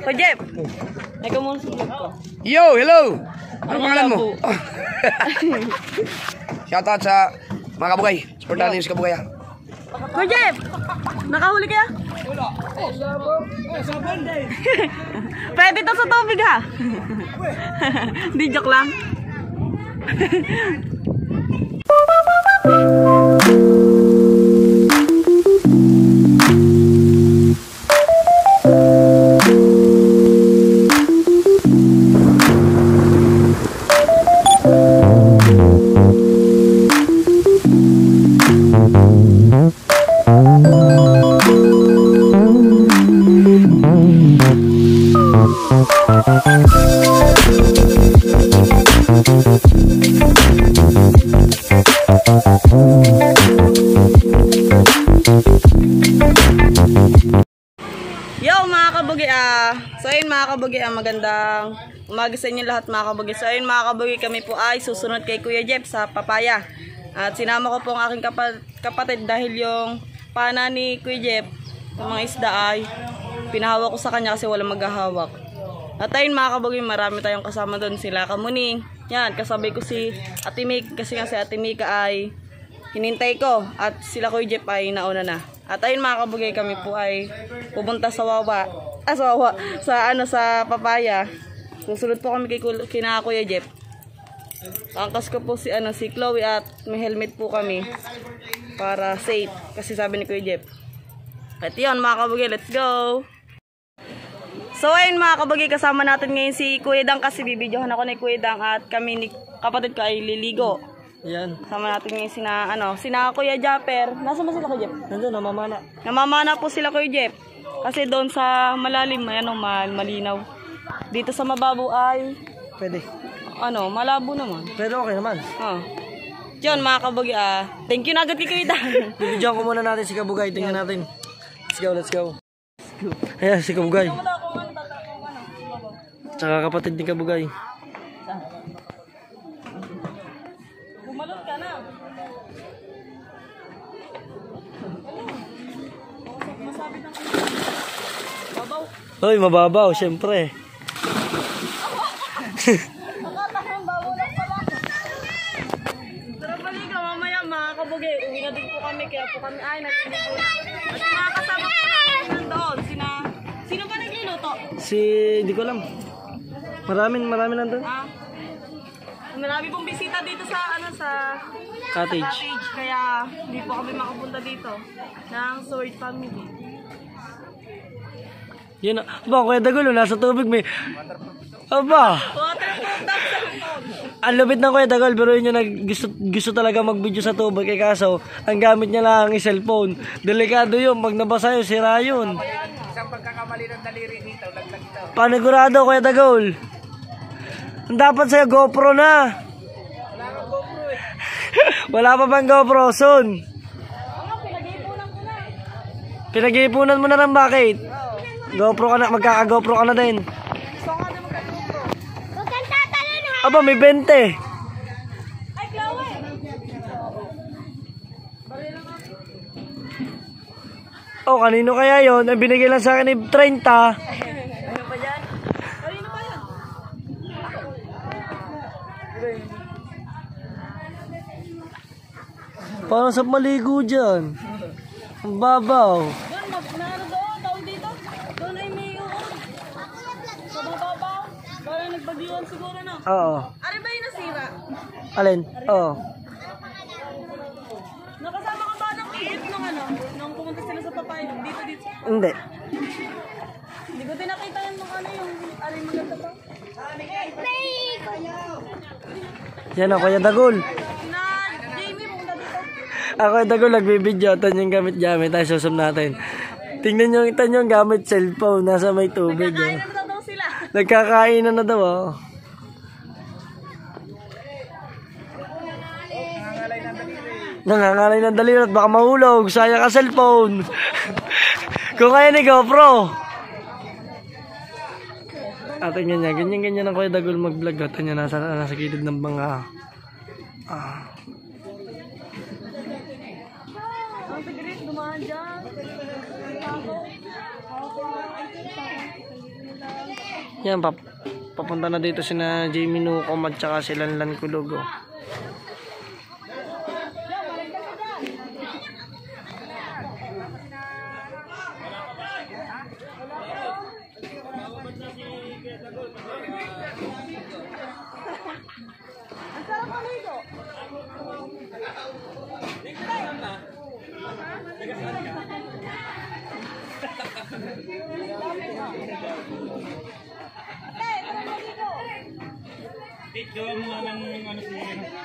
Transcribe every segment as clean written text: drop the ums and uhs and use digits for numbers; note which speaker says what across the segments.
Speaker 1: Ko Jeff. Ikaw muna sa vlog ko.
Speaker 2: Yo, hello. Ano pangalan mo? Shoutout sa mga kabugay. Supportahan niyo si kabugay.
Speaker 1: Ko Jeff. Nakahuli kaya?
Speaker 2: Wala.
Speaker 1: Pwede to sa tubig ha. Di joke lang. Yo mga kabugi so ayun mga kabugi magandang umaga sa inyo lahat mga kabugi. So ayun mga kabugi, kami po ay susunod kay Kuya Jeff sa papaya. At sinama ko po ang aking kapatid dahil yung pana ni Kuya Jeff, yung mga isda ay pinahawak ko sa kanya kasi walang maghahawak. At ayun mga kabugi, marami tayong kasama doon, sila Kamuning. Yan, kasabay ko si Ate Mika kasi si Ate Mika ay hinintay ko at sila Kuya Jeff ay nauna na. At ayun mga kabugay, kami po ay pupunta sa sa papaya. Susunod po kami kina Kuya Jeff. Angkas ko po si Chloe at may helmet po kami para safe kasi sabi ni Kuya Jeff. At yun mga kabugay, let's go! So ayun mga kabugay, kasama natin ngayon si Kuya Dang kasi bibidyohan ako ni Kuya Dang at kami ni kapatid ko ay liligo.
Speaker 3: Yan.
Speaker 1: Sama natin ngayon sina Kuya Japper. Nasaan ba sila Kuya Jeff?
Speaker 3: Nandun, namamana.
Speaker 1: Namamana po sila Kuya Jeff. Kasi doon sa malalim, malinaw. Dito sa mababaw ay
Speaker 3: Pwede.
Speaker 1: malabo naman.
Speaker 3: Pero okay naman.
Speaker 1: Diyan mga kabugi, thank you na agad kay Kuya Dang.
Speaker 3: Bibidyohan ko muna natin si Kabugay. Tingnan natin. Let's go. Ayan, si Kabugay. Tsaka kapatid ni Kabugay.
Speaker 1: Bumalot ka na. Babaw.
Speaker 3: Hoy, mababaw, syempre.
Speaker 1: Tara baliga, mamaya mga kabugi. Uwi na din po kami, kaya po kami ay nagliligo na. At mga kasama po namin nandoon, sino ba nagluluto?
Speaker 3: Hindi ko alam. Marami nandun.
Speaker 1: Marami pong bisita dito sa
Speaker 3: Cottage.
Speaker 1: kaya hindi po kami makapunta dito ng Sword Family.
Speaker 3: Yun. Aba, Kuya Dagulo, nasa tubig may... Aba!
Speaker 1: Waterproof daw sa phone.
Speaker 3: Ang lupit ng Kuya Dagol, pero yun yung gusto talaga mag-video sa tubig. Kaya kaso, ang gamit niya lang ang cellphone. Delikado yun. Pag nabasa yun, sira yun.
Speaker 2: Isang pagkakamali ng daliri dito, laglag ito.
Speaker 3: Panigurado, Kuya Dagol. Ang dapat sa'yo, GoPro na.
Speaker 2: Wala kang GoPro eh.
Speaker 3: Wala pa bang GoPro? Soon.
Speaker 1: Pinag-iipunan ko na.
Speaker 3: Pinag-iipunan mo na rin, bakit? GoPro ka na, magkaka-GoPro ka na din.
Speaker 1: Gusto nga naman mag-GoPro.
Speaker 4: Huwag kang tatalon ha!
Speaker 3: Aba, may 20.
Speaker 1: Ay, Chloe!
Speaker 3: Oh, kanino kaya yon? Ang binigay lang sa akin ay 30.
Speaker 1: Ano pa dyan? Kanino ba yan?
Speaker 3: Parang sa maligo dyan. Ang babaw.
Speaker 1: Doon, tawag dito. Doon ay may sa bababaw. Parang nagbagyuan siguro na.
Speaker 3: Oo.
Speaker 1: Ari ba yung nasira?
Speaker 3: Alin? Oo.
Speaker 1: Nakasama ka ba ng iit nung pumunta sila sa papaya? Dito.
Speaker 3: Hindi.
Speaker 1: Hindi ko tinakita yan yung yung aling maganda pa.
Speaker 3: Yan o, Kuya Dagol.
Speaker 1: Na Jamie, pumunta dito.
Speaker 3: Ako Kuya Dagol, nagbibidyo. Ito yung gamit-gamit. Tayo susum natin. Tingnan nyo yung gamit cellphone. Nasa may tubig.
Speaker 1: Nagkakain na daw sila.
Speaker 3: Nagkakainan na daw. Oh. Nangangalay ng daliri at baka mahulog. Sayang ka cellphone. Kung kaya ni GoPro. At tingnan niya, ganyan-ganyan ang Kuya Dagol mag-vlog. At niya nasa gilid ng mga...
Speaker 1: Ang tigris, dumaan dyan.
Speaker 3: Yan, papunta na dito sina Jamie Nucom at saka si Lanlan Culugo.
Speaker 5: Gawa mo nga ng ano si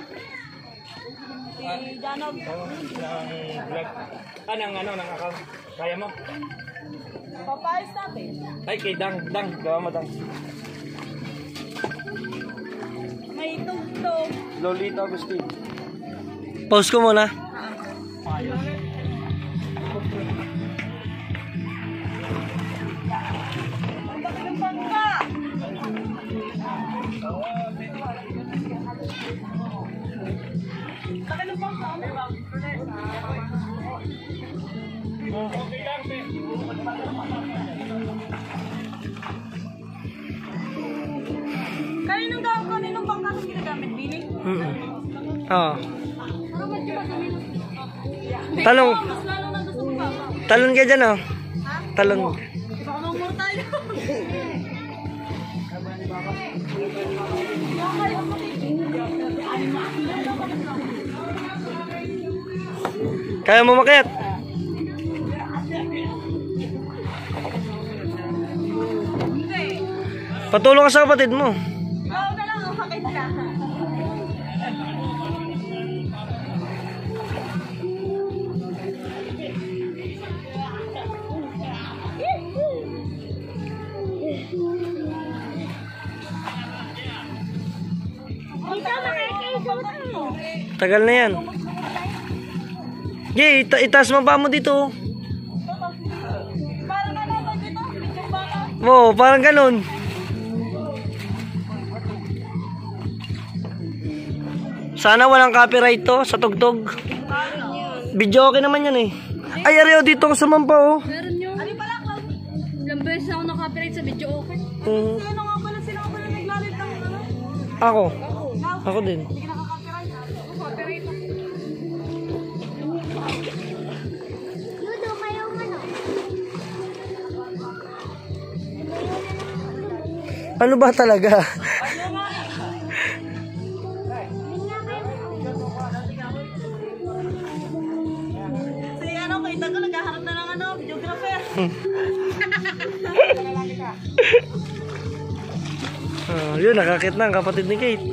Speaker 1: Janog.
Speaker 5: ng vlog. Ng account. Kaya mo?
Speaker 1: Papayos natin.
Speaker 5: Ay, kay Dang. Gawa mo Dang.
Speaker 1: May tugtog.
Speaker 5: Lolita Agustin.
Speaker 3: Pause ko muna.
Speaker 1: Ang laki ng bangka. Laki ng bangka. Kaninong bangka ang ginagamit? Biling?
Speaker 3: Oo. Talong.
Speaker 1: Mas lalo na gusto mo ba?
Speaker 3: Talon ka dyan, oh. Talon.
Speaker 1: Baka mamura tayo.
Speaker 3: Kaya mo makiat?
Speaker 1: Hindi.
Speaker 3: Patulong ka sa kapatid mo.
Speaker 1: Oo na lang, hakit ka.
Speaker 3: Tagal na yan. Jay, itaas mo pa mo dito.
Speaker 1: Parang ano ba dito? Bidyong baka.
Speaker 3: Oo, parang ganun. Sana walang copyright to sa tugtog. Video okay naman yan eh. Ay, areo dito ko sumampa oh.
Speaker 4: Meron nyo.
Speaker 1: Ano pala, Cloud?
Speaker 4: Ilang beses ako na-copyright sa video, okay?
Speaker 1: Sino nga pala sila ako pala naglalit ng ano?
Speaker 3: Ako.
Speaker 1: Cloud?
Speaker 3: Ako din.
Speaker 1: Hindi ka nakaka-copyright. Copyright.
Speaker 4: Ludo, mayaw man o.
Speaker 3: Ano ba talaga?
Speaker 1: Si ano, kita ko naghahanap na ng ano, videographer.
Speaker 3: Yun, nakakit na ang kapatid ni Kate.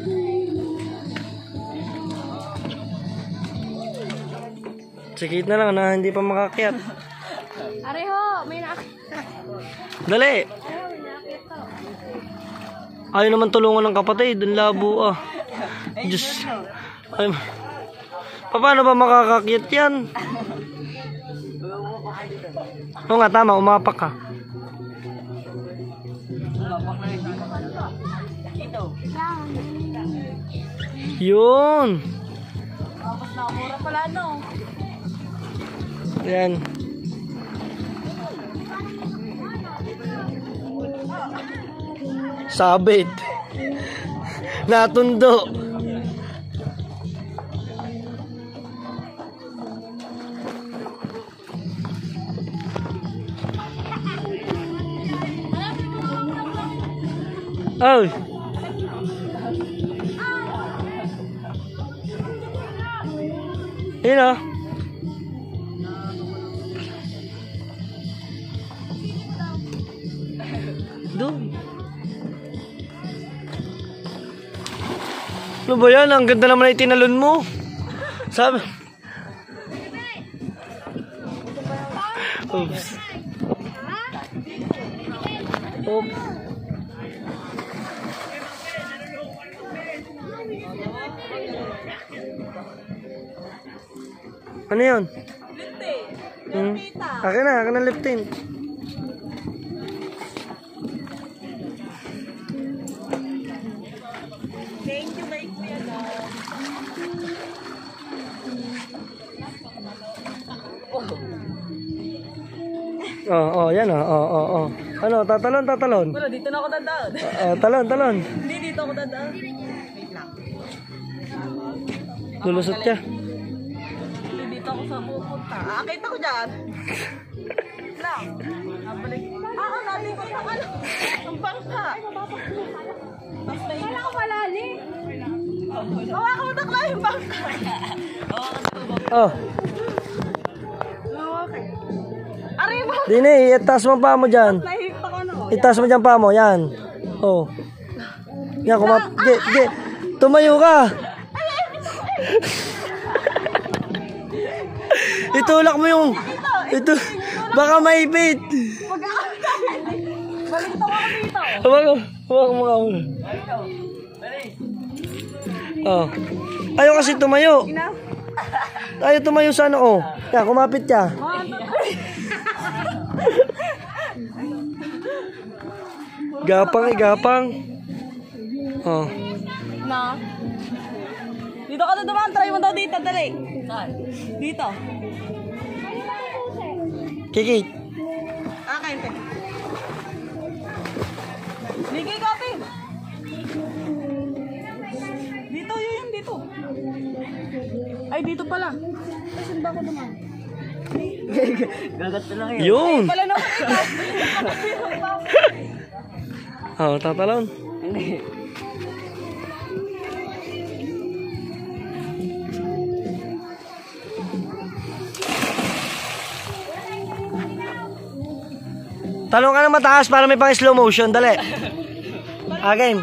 Speaker 3: Si Kate na lang na hindi pa makakyat.
Speaker 4: Areho, may
Speaker 3: Dali! Ayaw naman tulungan ng kapatid. Ang labo ah. Diyos. Ay, paano ba makakakyat yan? Oo nga, tama. Umapak ka. Yun.
Speaker 1: Tapos nakamura pala, no?
Speaker 3: Yan. Sabit. Natundo. Oh. Yun oh. Doon. Ano ba yan? Ang ganda naman na itinalon mo. Sabi. Oops. Oops. Ano yun? Akin na left hand.
Speaker 1: Thank you, kay Kuya Dog.
Speaker 3: Yan oh. Ano, tatalon.
Speaker 1: Wala, dito na ako dadaan.
Speaker 3: Talon.
Speaker 1: Hindi, dito ako dadaan. Wait lang.
Speaker 3: Lulusot ka.
Speaker 1: Hindi, dito ako sa pupunta. Akit ako dyan. Lang. Nabalik. Natin ko yung ano. Ang bangka.
Speaker 4: Wala ka malali.
Speaker 1: Hawakan mo takla yung bangka.
Speaker 3: Oh,
Speaker 1: Arriba.
Speaker 3: Dini, itaas mo pa mo dyan.
Speaker 1: Nahihip ako ano.
Speaker 3: Itaas mo dyan pa mo, yan. Oh. Yan, tumayo ka. Itulak mo yung... baka maipit.
Speaker 1: Balik ako dito.
Speaker 3: Huwag mo ka muna. Oh. Ayaw kasi tumayo. Ayaw tumayo sana, oh. Yan, kumapit ka. Gapang. Oh.
Speaker 1: Na. Dito ka na dumaan. Try mo daw dito. Dali. Dito.
Speaker 3: Kikit.
Speaker 1: Kain pe. Ligay ka pe. Dito yun. Dito. Ay, dito pala. Ay, saan ba ako dumaan?
Speaker 3: Gagat na lang yan. Yun.
Speaker 1: Pala naman ito.
Speaker 3: Oh, tatalon. Talong ka na mataas para may pang slow motion. Dali. Game.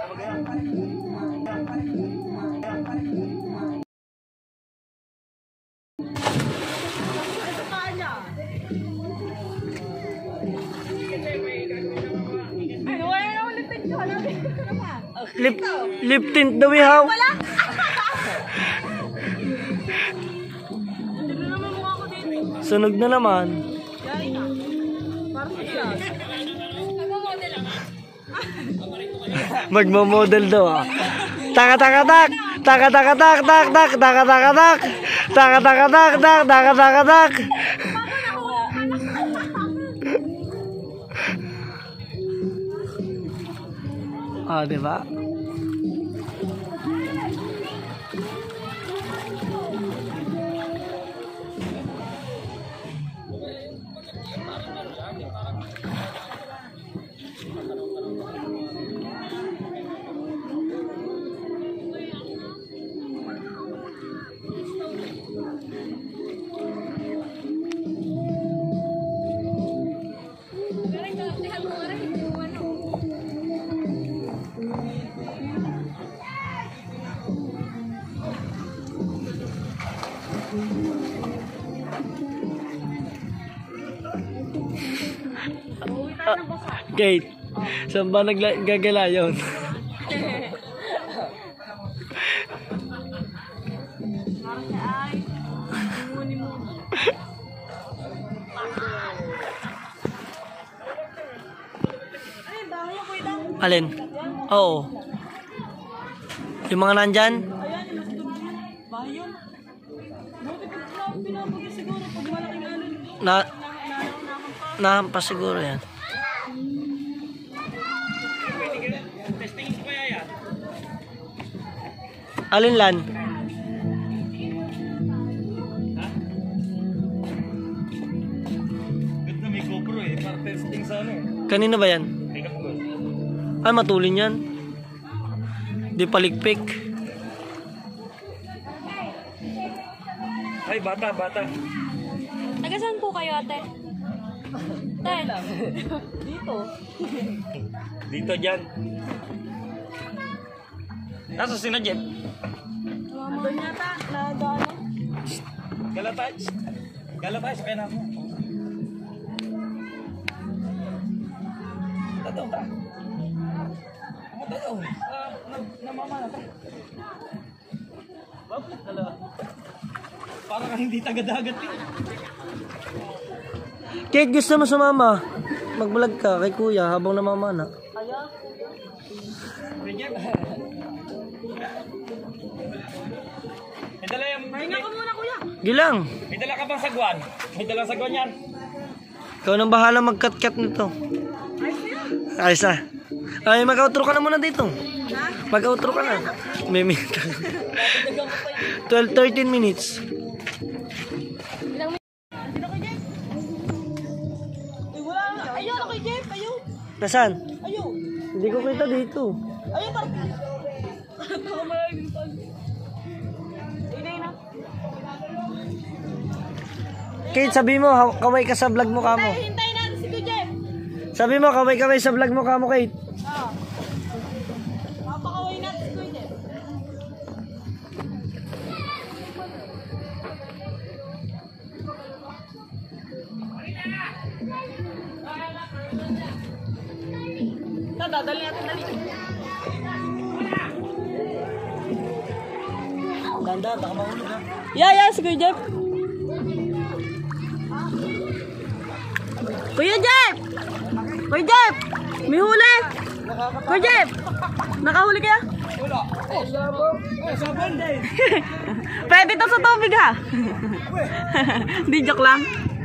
Speaker 3: Lip tint daw ihaw. Sunog na naman. Magmo-model daw ah. Tak. Ah, di ba? Kate, saan ba naggagala yun? Alin? Oo. Yung mga nandyan? Nahampas siguro yan. Alin lan?
Speaker 5: Ganda may GoPro eh. Para testing sa ano eh.
Speaker 3: Kanina ba yan?
Speaker 5: Make up ko.
Speaker 3: Ay, matulin yan. Di palikpik.
Speaker 5: Ay, bata.
Speaker 4: Taga saan po kayo, ate? Ten.
Speaker 1: Dito.
Speaker 5: Dito dyan. Nasa si na Jeff?
Speaker 1: Doon yata. Nadaan.
Speaker 5: Galatay, sakay na ako. Tataw ta. Tataw. Namamana ta. Parang hindi taga-dagat eh.
Speaker 3: Kate, gusto mo sumama? Mag-vlog ka kay kuya habang namamana.
Speaker 5: May dala yung...
Speaker 1: Pahinga ko muna, kuya.
Speaker 3: Gilang,
Speaker 5: May dala ka bang sagwan? May dala sagwan yan.
Speaker 3: ikaw nang bahala mag-cut-cut nito. Ayos na. Ay, mag-outro ka na muna dito. Mag-outro ka na. May minute. 12-13 minutes.
Speaker 1: Ayun, ako Jeff, ayun.
Speaker 3: Nasaan?
Speaker 1: Ayun.
Speaker 3: Hindi ko kita dito.
Speaker 1: Ayun, parang. Ako maraming pag. Inay na.
Speaker 3: Kate, sabi mo, kaway ka sa vlog mo kamo.
Speaker 1: Hintayin natin si Kuya Jeff.
Speaker 3: Sabi mo, kaway sa vlog mo kamo, Kate.
Speaker 1: Papakaway natin si Kuya Jeff. Dadali natin, dali.
Speaker 3: Ganda, baka mahulog ha.
Speaker 1: Yeah, si Kuya Jeff. Kuya Jeff! Kuya Jeff! May huli! Kuya Jeff! Nakahuli kaya? Wala. Pwede to sa tubig ha? Di joke lang.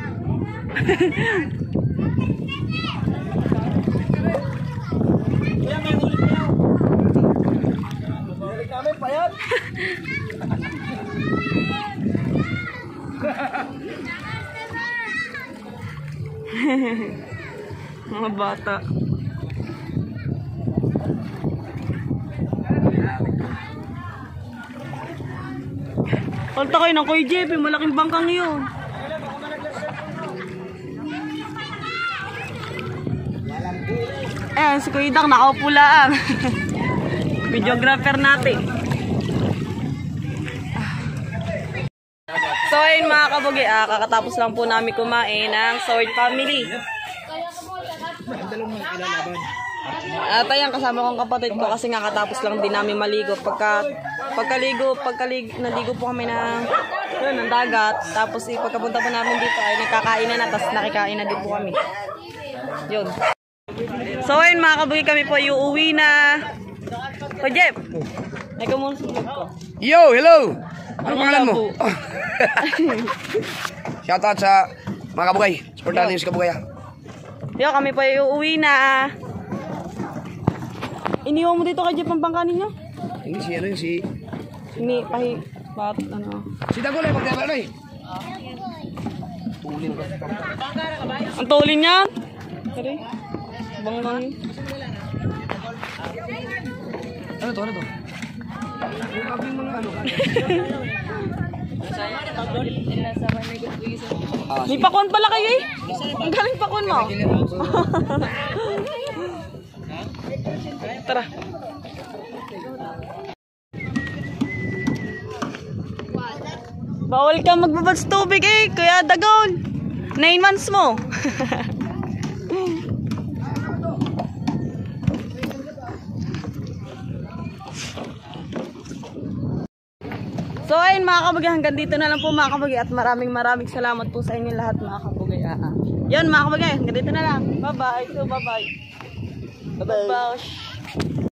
Speaker 1: Mga bata. Kalta kayo ng Kuya Jeff, malaking bangkang yun. Eh, si Kuya Dang nakaupo lang. Videographer natin. So ayun mga kabugi, kakatapos lang po namin kumain ng Sword Family. At ayan, kasama kong kapatid ko kasi nga katapos lang din namin maligo. Naligo po kami ng dagat. Tapos pagkapunta po namin dito ay nagkakainan na, tapos nakikain na din po kami. Yun. So ayun mga kabugi, kami po uuwi na. So Jeff, ikaw muna sa vlog ko.
Speaker 2: Yo, hello! Ano pangalan mo? Shoutout sa mga kabugay. Supportahan niyo si Kabugay.
Speaker 1: Yo, kami po uuwi na. Iniwan mo dito kay Jeff ang bangka ninyo?
Speaker 2: Hindi si ano yun, si... Si Dagol ay magdabal na eh.
Speaker 1: Ang tulin niya? Sorry. Banggang.
Speaker 2: Ano to?
Speaker 1: May pakon pala kayo eh. Ang galing pakon mo. Tara. Bawal ka magbabad sa tubig eh, Kuya Dagol. 9 months mo. So ayun mga kabugay, hanggang dito na lang po mga kabugay at maraming salamat po sa inyo lahat mga kabugay. Yun mga kabugay, hanggang dito na lang. Bye bye. So bye bye. Bye bye.